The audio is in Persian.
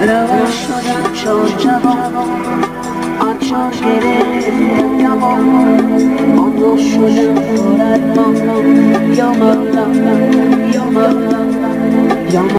روا شدم چون جوان آنچون گرفتم گمان آن رو شدم پرد یا مولا یا مولا یا